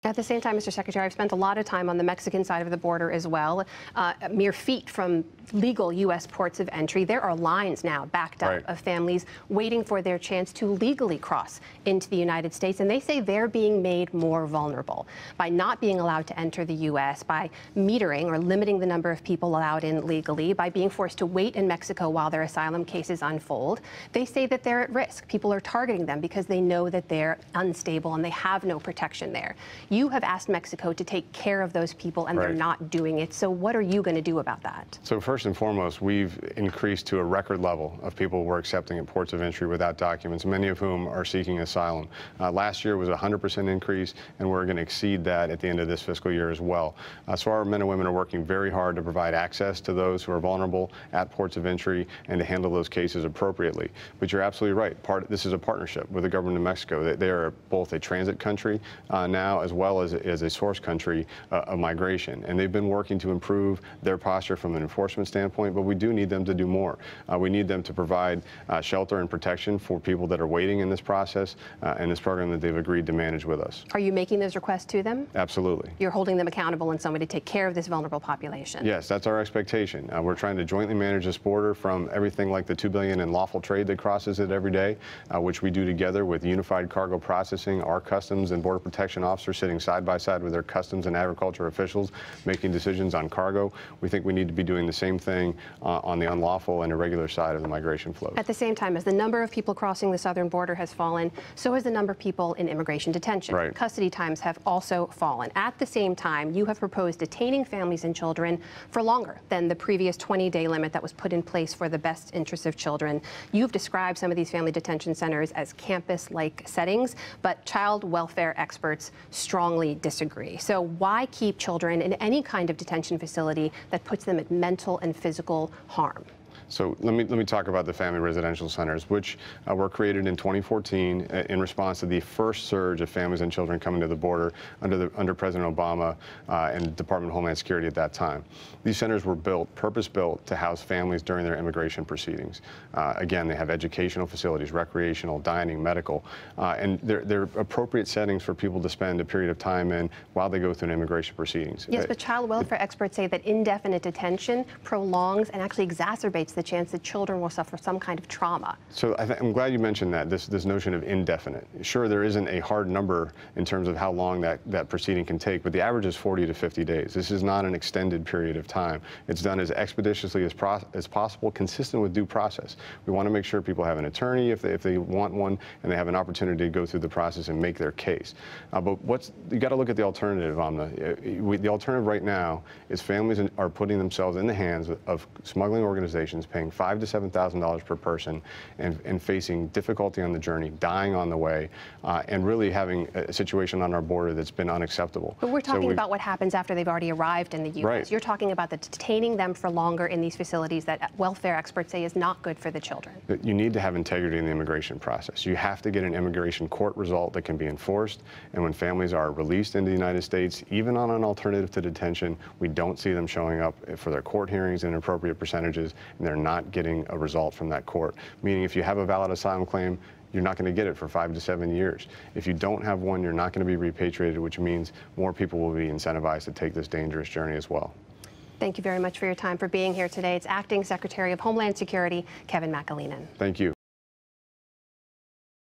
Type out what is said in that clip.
At the same time, Mr. Secretary, I've spent a lot of time on the Mexican side of the border as well, mere feet from legal U.S. ports of entry. There are lines now backed up of families waiting for their chance to legally cross into the United States, and they say they're being made more vulnerable by not being allowed to enter the U.S., by metering or limiting the number of people allowed in legally, by being forced to wait in Mexico while their asylum cases unfold. They say that they're at risk. People are targeting them because they know that they're unstable and they have no protection there. You have asked Mexico to take care of those people, and they're not doing it. So what are you going to do about that? So first and foremost, we've increased to a record level of people we're accepting at ports of entry without documents, many of whom are seeking asylum. Last year was a 100% increase, and we're going to exceed that at the end of this fiscal year as well. So our men and women are working very hard to provide access to those who are vulnerable at ports of entry and to handle those cases appropriately. But you're absolutely right. This is a partnership with the government of Mexico. They are both a transit country now as well as a source country of migration. And they've been working to improve their posture from an enforcement standpoint, but we do need them to do more. We need them to provide shelter and protection for people that are waiting in this process and this program that they've agreed to manage with us. Are you making those requests to them? Absolutely. You're holding them accountable in some way to take care of this vulnerable population? Yes, that's our expectation. We're trying to jointly manage this border from everything like the $2 billion in lawful trade that crosses it every day, which we do together with unified cargo processing, our Customs and Border Protection officers sitting side by side with their Customs and Agriculture officials making decisions on cargo. We think we need to be doing the same thing on the unlawful and irregular side of the migration flow. At the same time, as the number of people crossing the southern border has fallen, so has the number of people in immigration detention. Custody times have also fallen. At the same time, you have proposed detaining families and children for longer than the previous 20-day limit that was put in place for the best interests of children. You've described some of these family detention centers as campus-like settings, but child welfare experts strongly disagree. So why keep children in any kind of detention facility that puts them at mental and physical harm? So let me talk about the family residential centers, which were created in 2014 in response to the first surge of families and children coming to the border under President Obama and Department of Homeland Security at that time. These centers were purpose-built to house families during their immigration proceedings. Again, they have educational facilities, recreational, dining, medical, and they're appropriate settings for people to spend a period of time in while they go through an immigration proceedings. Yes, but child welfare experts say that indefinite detention prolongs and actually exacerbates the chance that children will suffer some kind of trauma. So I'm glad you mentioned that, this notion of indefinite. Sure, there isn't a hard number in terms of how long that proceeding can take, but the average is 40 to 50 days. This is not an extended period of time. It's done as expeditiously as possible, consistent with due process. We want to make sure people have an attorney if they want one, and they have an opportunity to go through the process and make their case. But you got to look at the alternative, Amna. The alternative right now is families are putting themselves in the hands of smuggling organizations, paying $5,000 to $7,000 per person and facing difficulty on the journey, dying on the way, and really having a situation on our border that's been unacceptable. But we're talking about what happens after they've already arrived in the U.S. You're talking about detaining them for longer in these facilities that welfare experts say is not good for the children. You need to have integrity in the immigration process. You have to get an immigration court result that can be enforced, and when families are released into the United States, even on an alternative to detention, we don't see them showing up for their court hearings in appropriate percentages, and they're not getting a result from that court. Meaning if you have a valid asylum claim, you're not going to get it for 5 to 7 years. If you don't have one, you're not going to be repatriated, which means more people will be incentivized to take this dangerous journey as well. Thank you very much for your time, for being here today. It's Acting Secretary of Homeland Security, Kevin McAleenan. Thank you.